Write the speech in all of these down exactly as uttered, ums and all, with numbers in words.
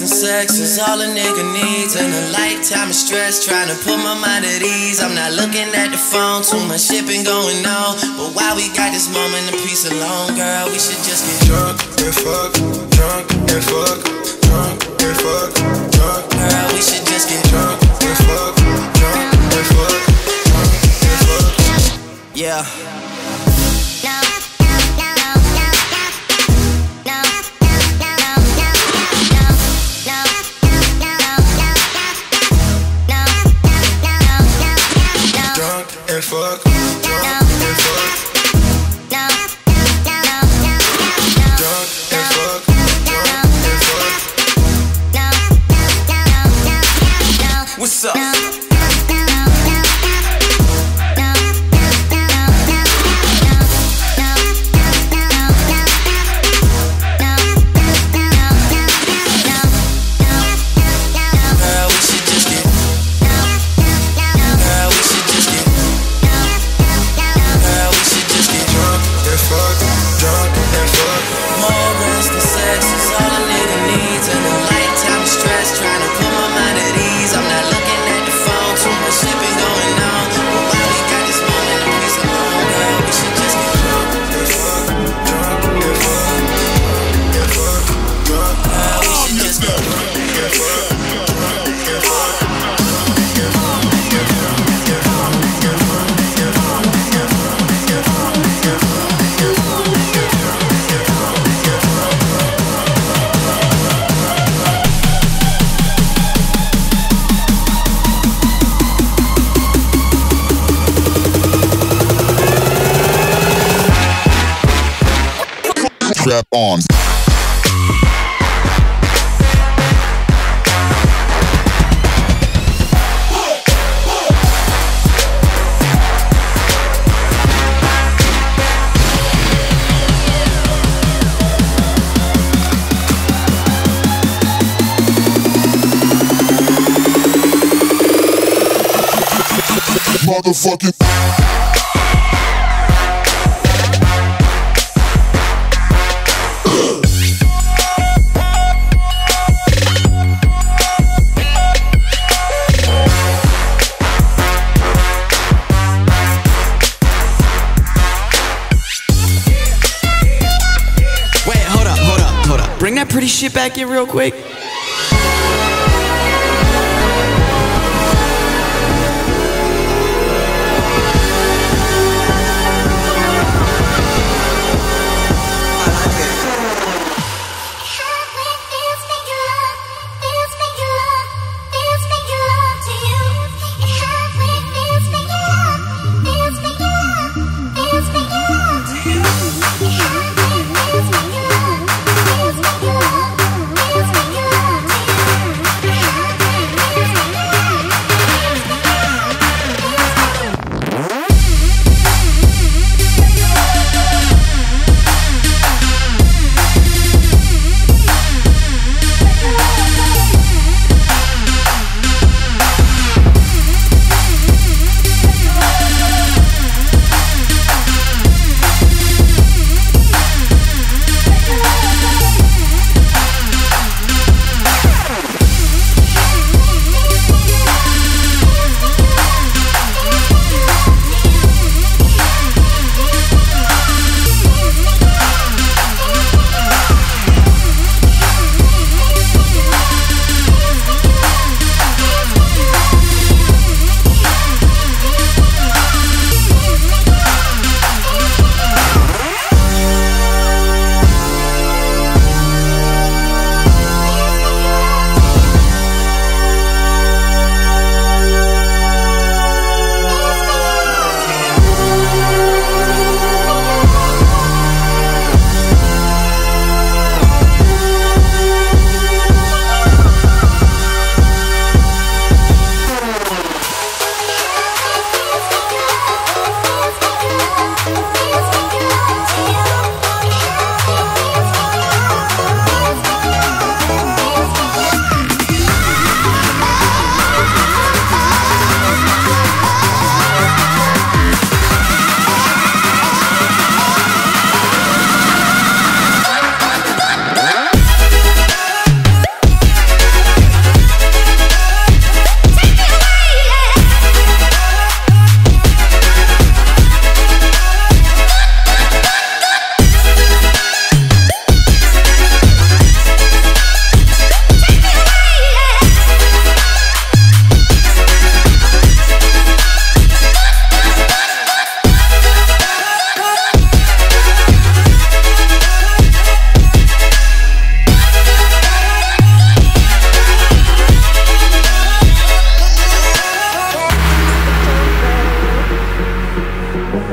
and sex is all a nigga needs, and a lifetime of stress trying to put my mind at ease. I'm not looking at the phone, too much shit been going on, but while we got this moment of peace alone, girl, we should just get drunk and fuck, drunk and fuck, drunk and fuck, drunk. Girl, we should just get drunk and fuck, drunk and fuck, drunk and fuck. Yeah. And fuck, drunk and fuck, drunk and fuck, drunk and fuck. What's up? Strap on. Motherfucking Bring that pretty shit back in real quick. Feels like you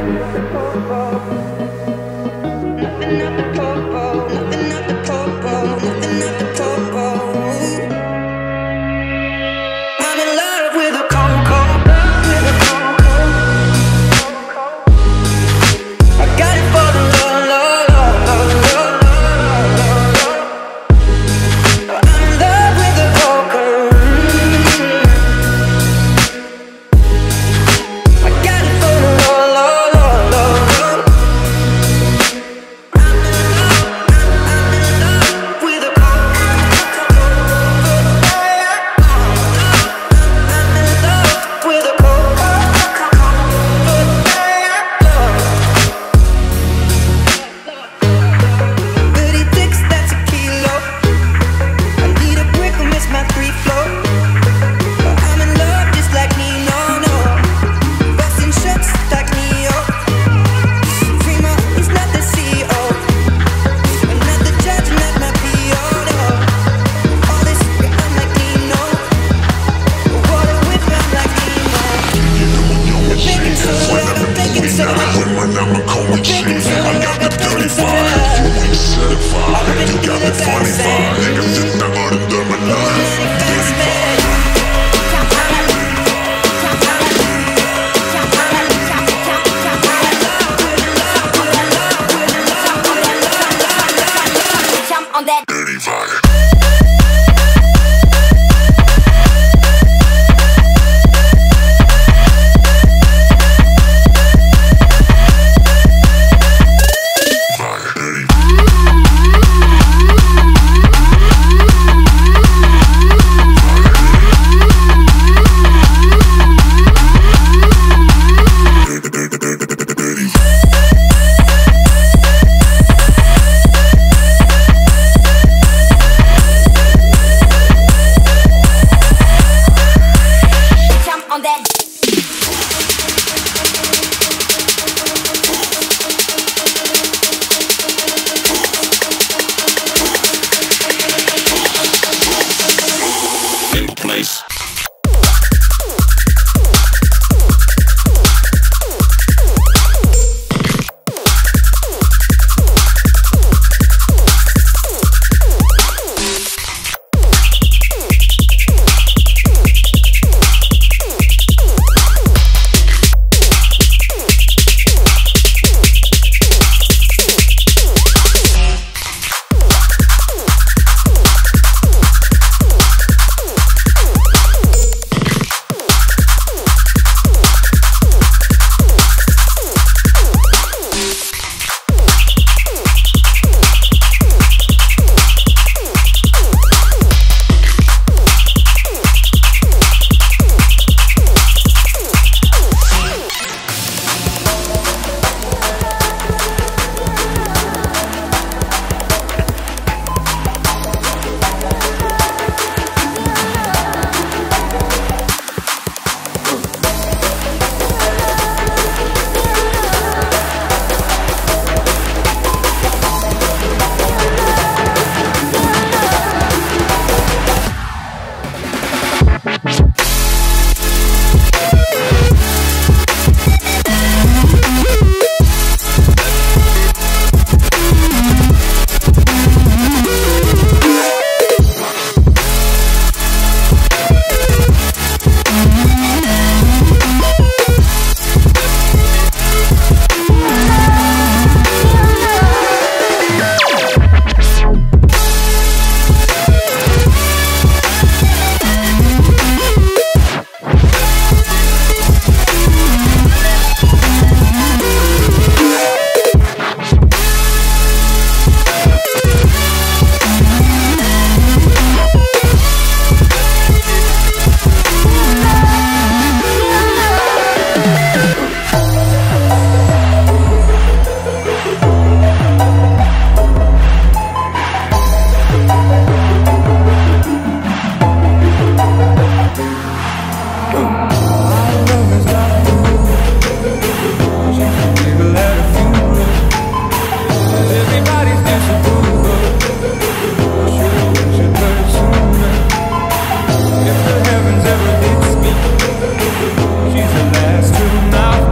She's the last to mouth.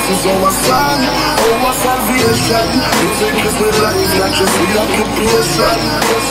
is our song, our salvation. Music is the life, not just the occupation.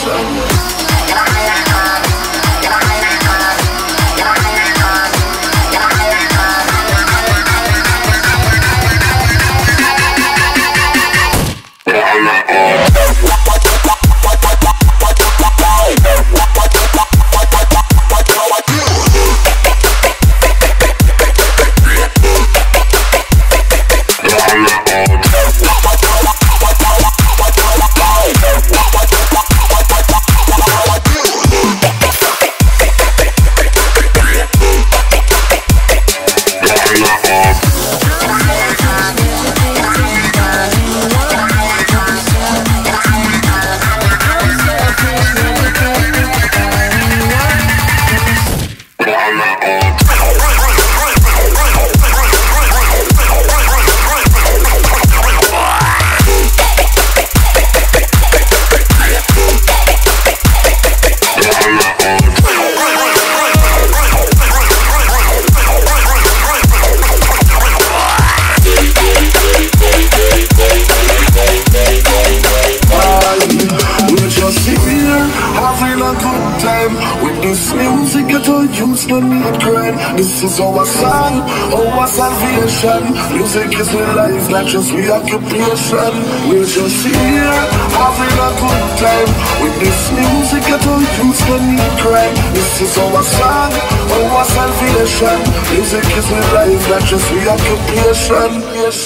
This is our song, our salvation. Music is the life, not just the occupation. We're just here, having a good time. With this music, I don't use money crime. This is our song, our salvation. Music is the life, not just the occupation.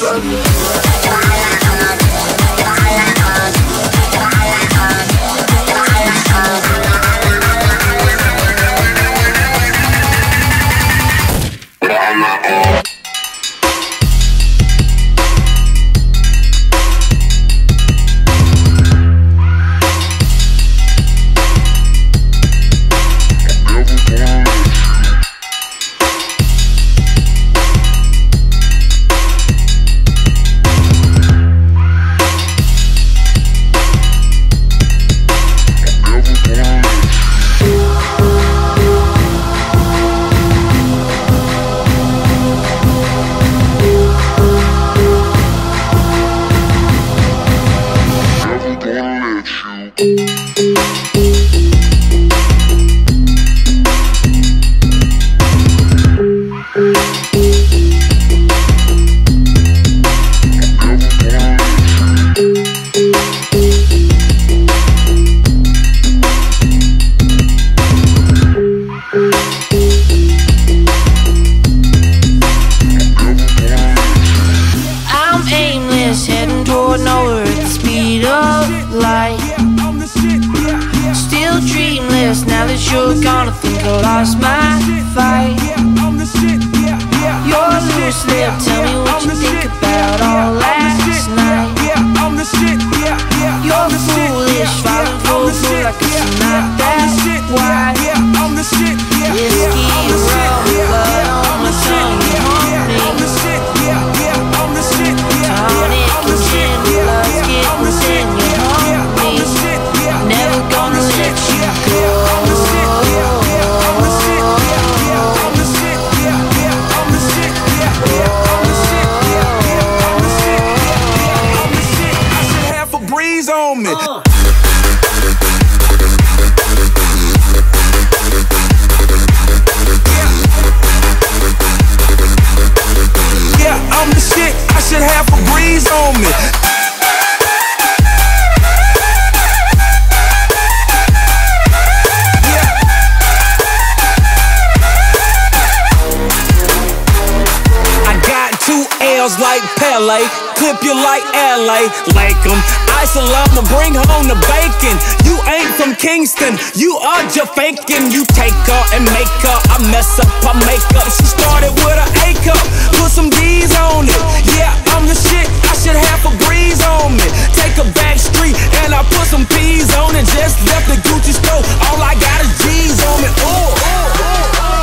Like Pele, clip you like L A, like 'em. I salam to bring home the bacon. You ain't from Kingston, you are just faking. You take her and make her, I mess up her makeup. She started with an A cup, put some D's on it. Yeah, I'm the shit, I should have a breeze on me. Take a back street and I put some P's on it. Just left the Gucci store, all I got is G's on me. Ooh, ooh, ooh, ooh.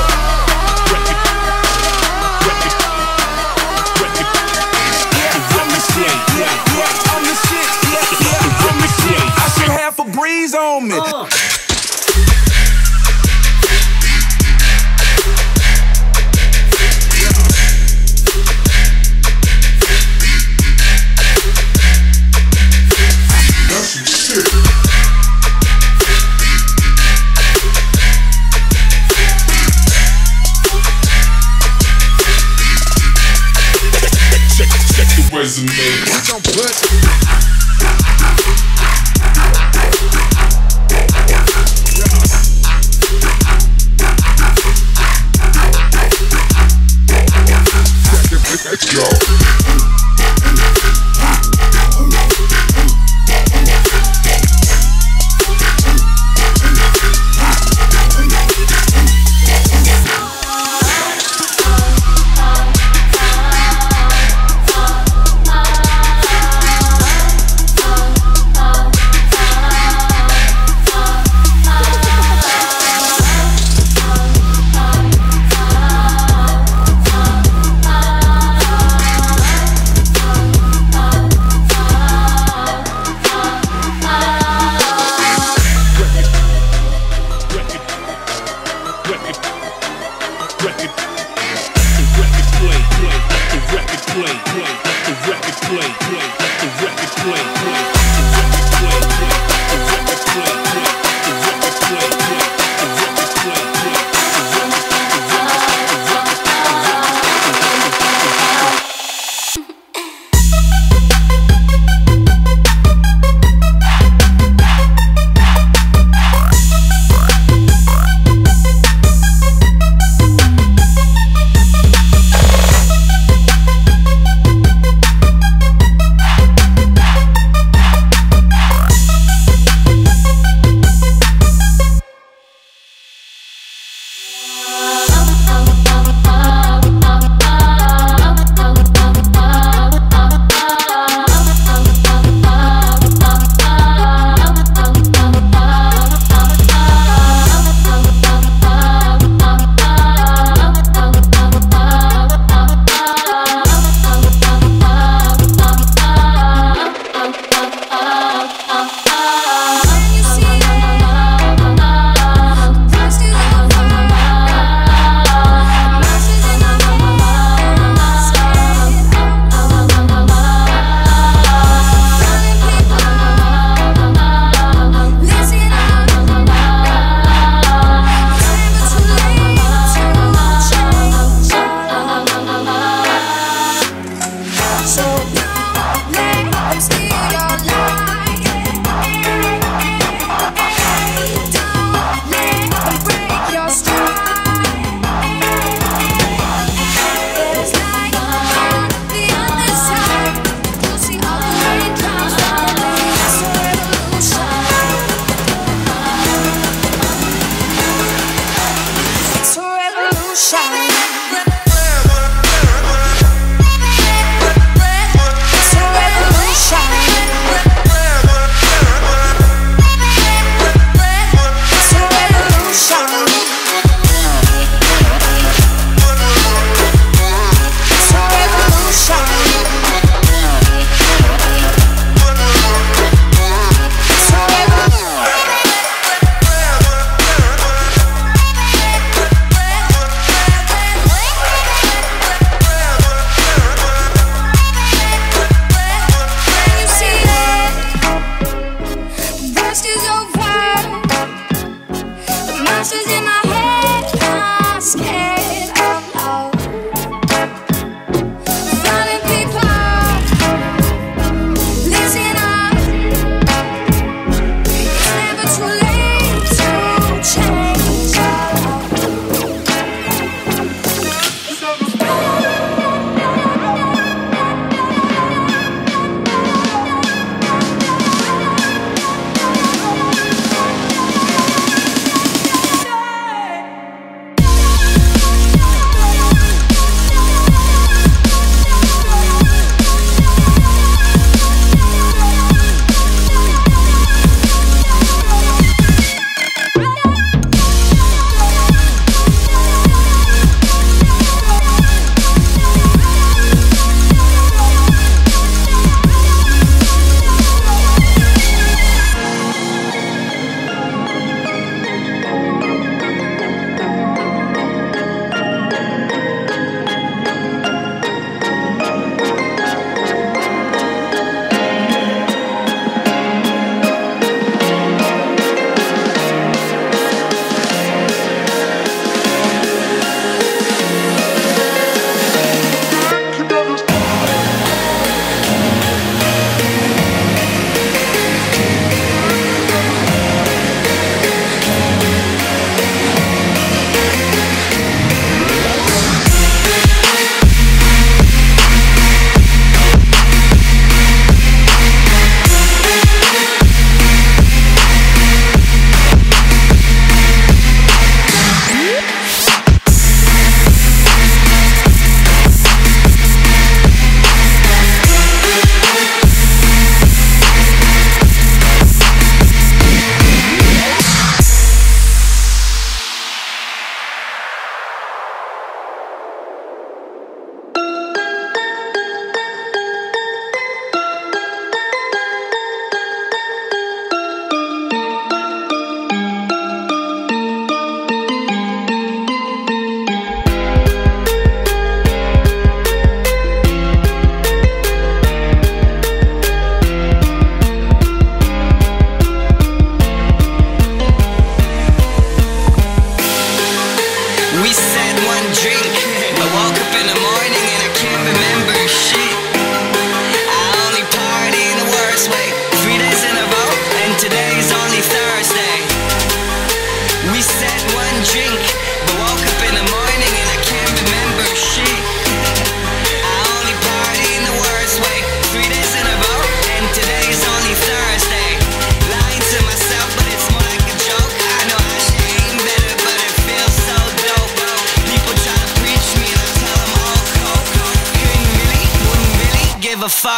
Half a breeze on me. Uh. So, I'm still your light.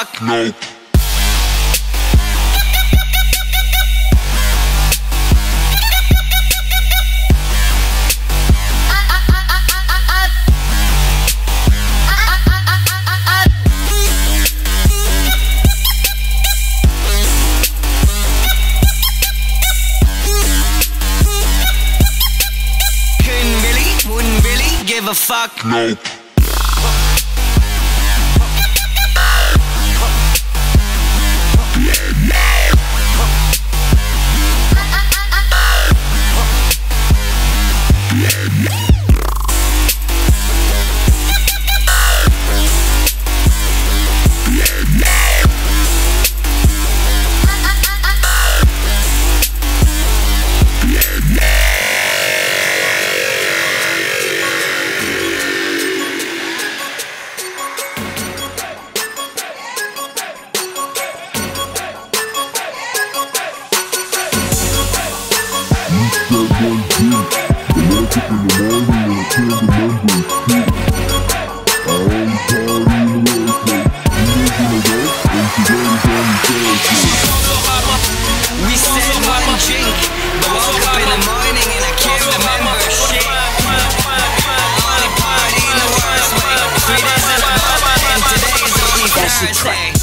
fuck? No. Couldn't really, wouldn't really give a fuck. No. We said one drink, but woke up in the morning and I can't remember shit. Only party in the worst way. Three days in a row and today is only Thursday.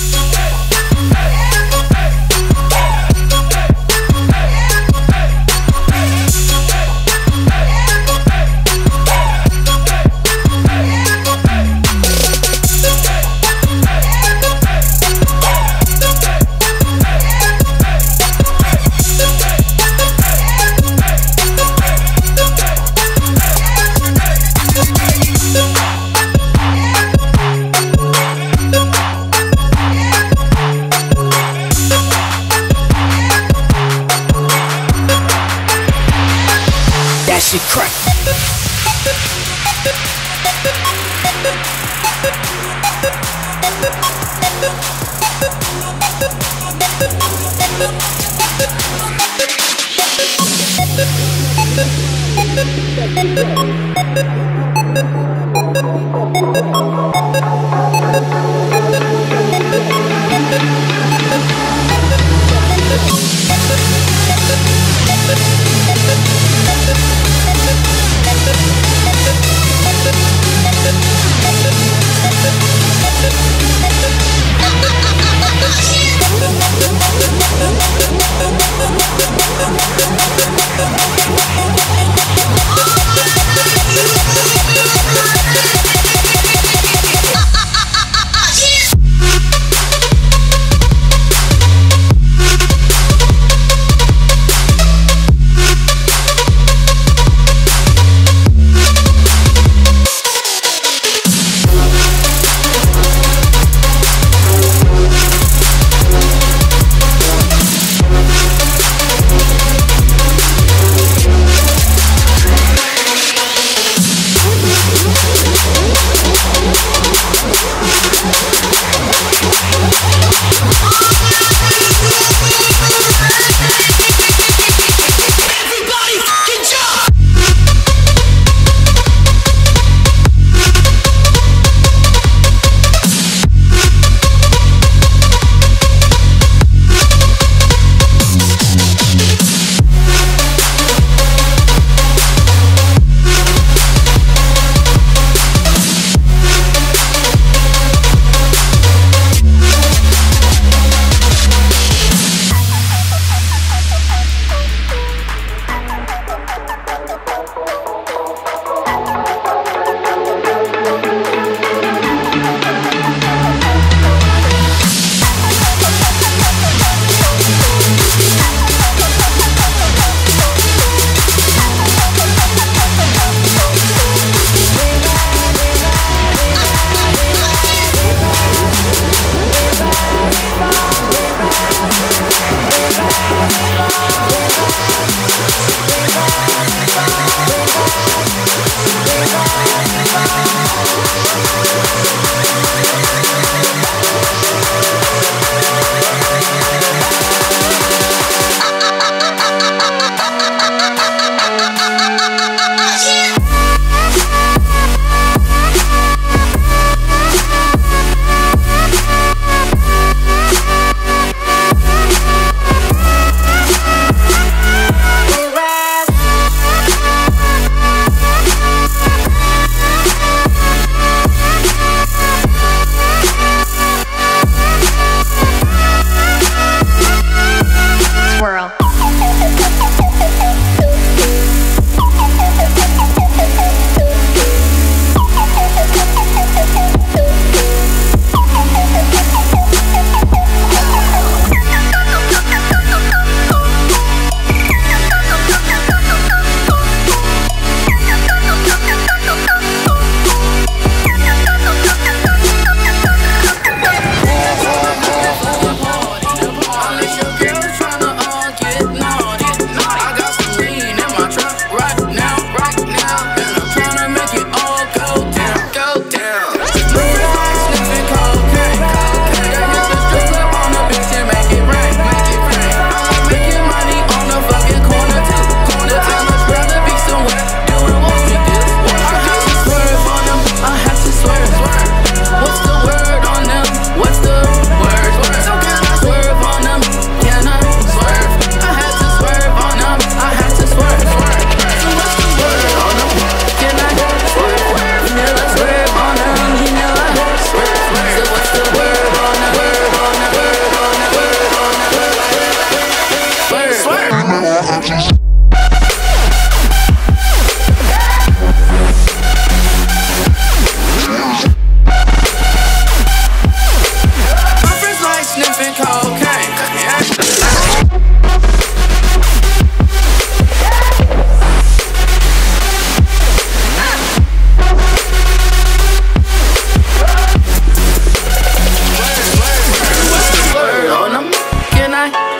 That shit crack.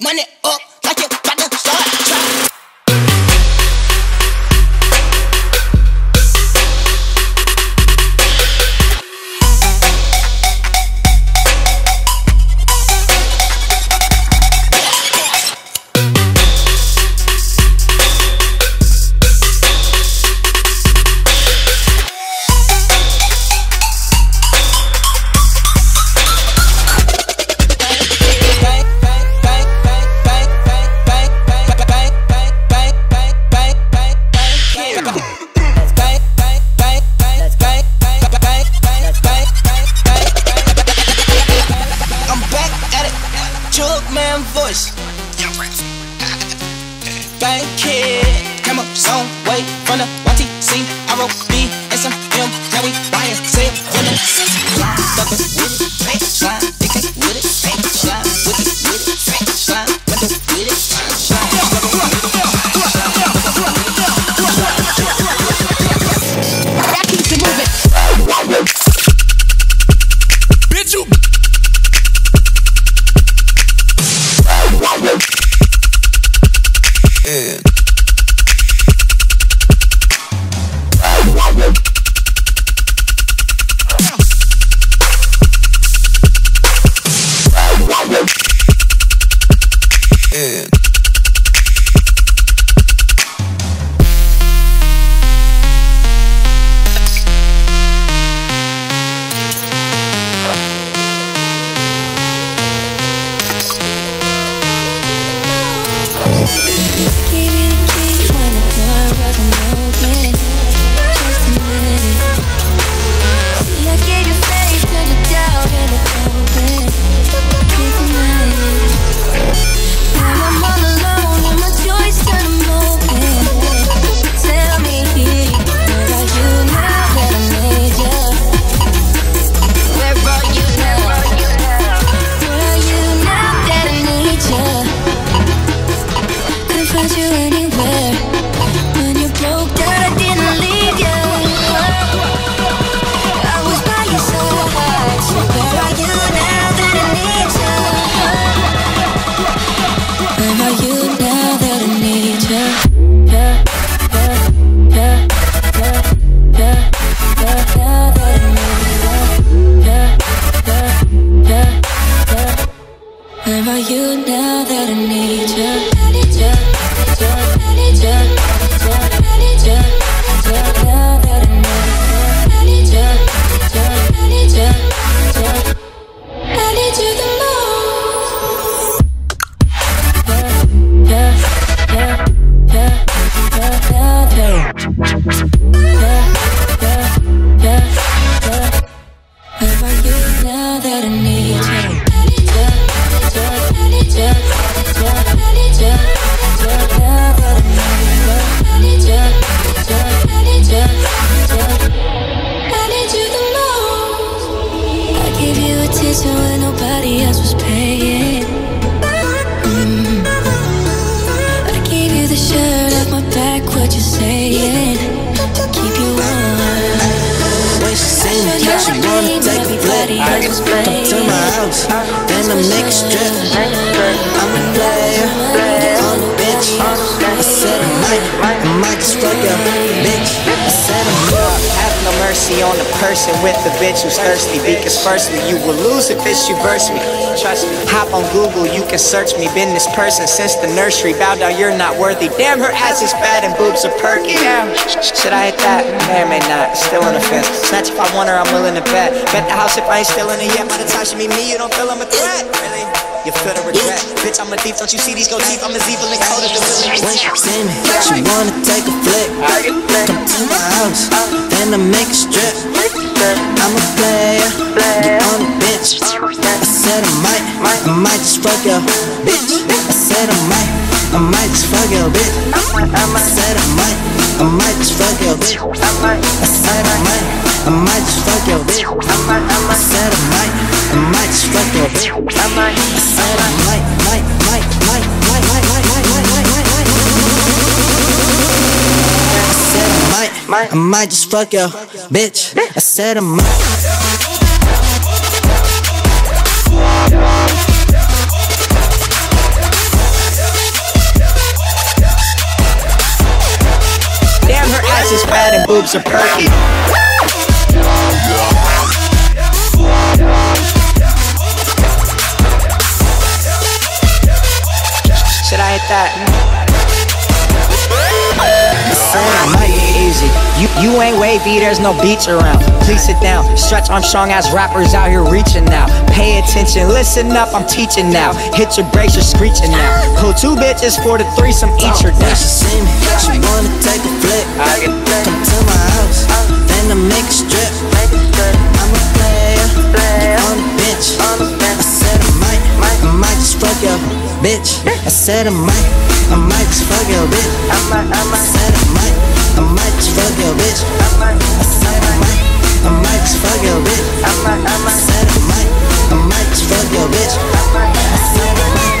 money up like you about to start trying. Bank kid, came up some way from the Y T C, R O B, and some M. Now we buying, sell, winning. Slide, fucking with it, bank, slide, they can't with it, bank, slide, with it, with it, bank, slide, with it, with it, slide. That keeps it moving. Bitch, you. Yeah. Yeah. Where are you now that I need you? I need you, I need you, I need you, now that I need you. I need you, I need you, I need you the most. Yeah, yeah, yeah, yeah, yeah, yeah, yeah, yeah, yeah. Where are you now that I need you? When nobody else was paying, mm. I gave you the shirt off my back, what you saying, to keep you warm. When she seen me, she wanna take a flick. Come to my house, then I make a strip. I'm a player, on the bitch. I said I might, I might just fuck your bitch. I said I might. Have no mercy on a person with a bitch who's thirsty. Because firstly, you will lose if it's you verse me. Trust me. Hop on Google, you can search me. Been this person since the nursery. Bow down, you're not worthy. Damn, her ass is fat and boobs are perky. Damn, should I hit that? May or may not. Still on the fence. Snatch if I want her, I'm willing to bet. Bet the house if I ain't still in it yet. By the time she meet me, you don't feel I'm a threat. Really? You feel the regret. Bitch, I'm a thief, don't you see these go deep? I'm as evil and cold as the willing. When she see me, she wanna take a flick. Come to my house, then I make a strip. I'm a player, you on the bench. I said I might, I might just fuck your bitch. I said I might, I might just fuck your bitch. I said I might, I might just fuck your bitch. I said I might, I might just fuck your bitch. I said I might, I might just fuck your bitch. I said I might, might, might, might, might, might, might, might, might, might, might, might. I said I might, I might just fuck your bitch. I said I might. boobs are perky. Should I hit that? It might be easy. You, you ain't wavy, there's no beach around. Please sit down. Stretch Armstrong ass rappers out here reaching now. Pay attention, listen up, I'm teaching now. Hit your brakes, you're screeching now. Pull two bitches for the threesome, each her down. She see me, she wanna take a flick. Come to my house, then I make a strip. I'm a player, on the bench. I said I might, I might just fuck your bitch. I said I might, I might just fuck your bitch. I said I might, I might just fuck your bitch. I said I might, I might just fuck your bitch. I said I might, I might just fuck your bitch. I said I might.